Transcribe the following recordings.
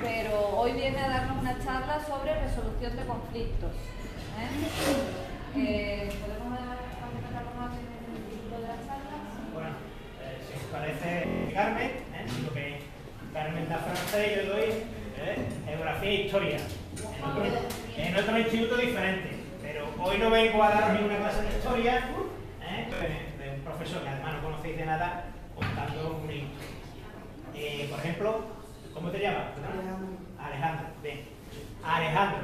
pero hoy viene a darnos una charla sobre resolución de conflictos. ¿Podemos empezar con el título de la charla? Bueno, si os parece Carmen, lo que Carmen da francés, yo doy geografía e historia. En otro instituto diferente, pero hoy no vengo a daros ninguna clase de historia de un profesor que además no conocéis de nada, contando una historia. Por ejemplo, ¿cómo te llamas? Alejandro. Bien. Alejandro,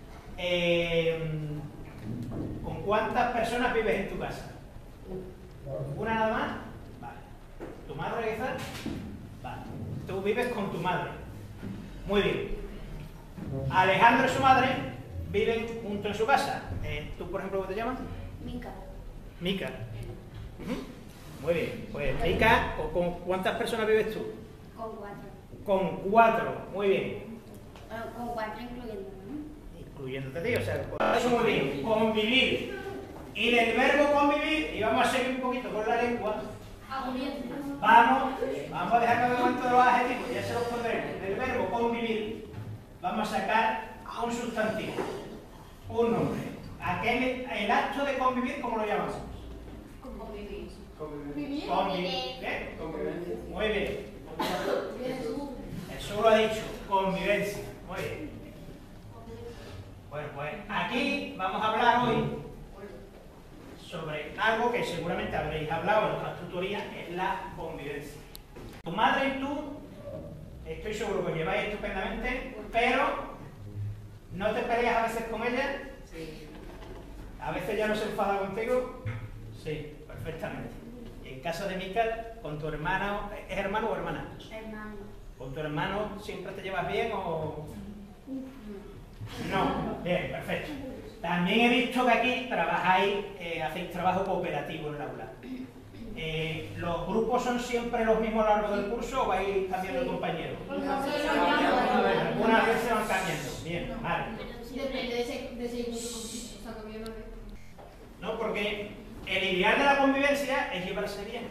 ¿con cuántas personas vives en tu casa? ¿Una nada más? Vale. ¿Tu madre quizás? Vale. Tú vives con tu madre. Muy bien. Alejandro y su madre viven juntos en su casa. ¿Tú, por ejemplo, cómo te llamas? Mica. Mica. Muy bien. Pues, Mica, ¿con cuántas personas vives tú? Con 4. Con 4. Muy bien. Con 4 incluyéndome, ¿no? Incluyéndote a ti, o sea, eso muy bien. Convivir. Y del verbo convivir, y vamos a seguir un poquito con la lengua. Vamos a dejar que me cuente los adjetivos, ya se los pondremos. Del verbo convivir, vamos a sacar a un sustantivo, un nombre. El acto de convivir, ¿cómo lo llamamos? Convivir. Convivir. ¿Qué? Muy bien. Eso lo ha dicho, convivencia. Muy bien. Bueno, pues aquí vamos a hablar hoy sobre algo que seguramente habréis hablado en otras tutorías, es la convivencia. Tu madre y tú, estoy seguro que os lleváis estupendamente, pero ¿no te peleas a veces con ella? Sí. ¿A veces ya no se enfada contigo? Sí, perfectamente. Y en caso de Mica, ¿con tu hermano, es hermano o hermana? Hermano. ¿Con tu hermano siempre te llevas bien o...? No, bien, perfecto. También he visto que aquí trabajáis, hacéis trabajo cooperativo en el aula. ¿Los grupos son siempre los mismos a lo largo del curso o vais cambiando de compañero? Algunas veces van cambiando. Bien, vale. Depende de ese grupo, o sea, cambiando de... No, porque el ideal de la convivencia es llevarse bien.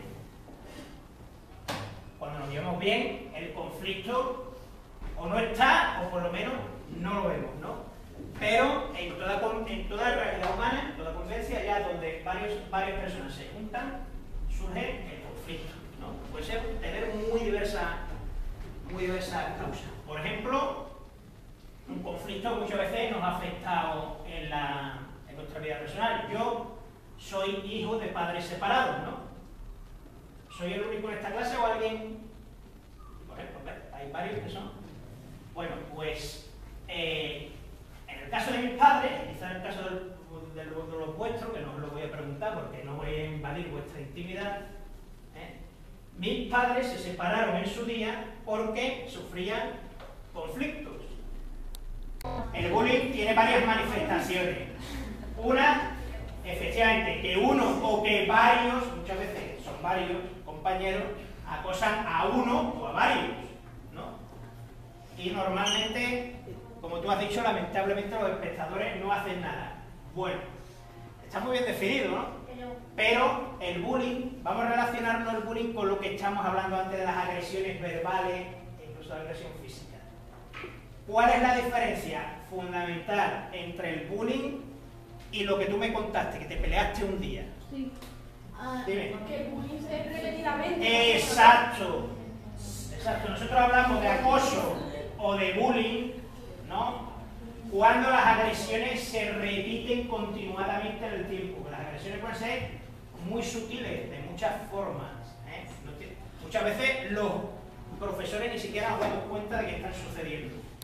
Cuando nos llevamos bien, el conflicto o no está, o por lo menos no lo vemos, ¿no? Pero en toda realidad humana, en toda convivencia, ya donde varias personas se juntan, surge el conflicto, ¿no? Puede ser tener muy diversas causas. Por ejemplo, un conflicto muchas veces nos ha afectado en nuestra vida personal. Yo soy hijo de padres separados, ¿no? ¿Soy el único en esta clase o alguien? Por ejemplo, hay varios que son. Bueno, pues en el caso de mis padres, quizás en el caso de los vuestros, que no os lo voy a preguntar porque no voy a invadir vuestra intimidad, mis padres se separaron en su día porque sufrían conflictos. El bullying tiene varias manifestaciones. Una, efectivamente, que uno o que varios, muchas veces son varios compañeros, acosan a uno o a varios, ¿no? Y normalmente, como tú has dicho, lamentablemente los espectadores no hacen nada. Bueno, está muy bien definido, ¿no? Pero el bullying, vamos a relacionarnos el bullying con lo que estamos hablando antes de las agresiones verbales e incluso la agresión física. ¿Cuál es la diferencia fundamental entre el bullying y lo que tú me contaste, que te peleaste un día? Sí. Dime. Que el bullying es repetidamente. Exacto. Exacto. Nosotros hablamos de acoso o de bullying, ¿no? Cuando las agresiones se repiten continuadamente en el tiempo. Las agresiones pueden ser muy sutiles, de muchas formas. Muchas veces los profesores ni siquiera nos damos cuenta de que están sucediendo.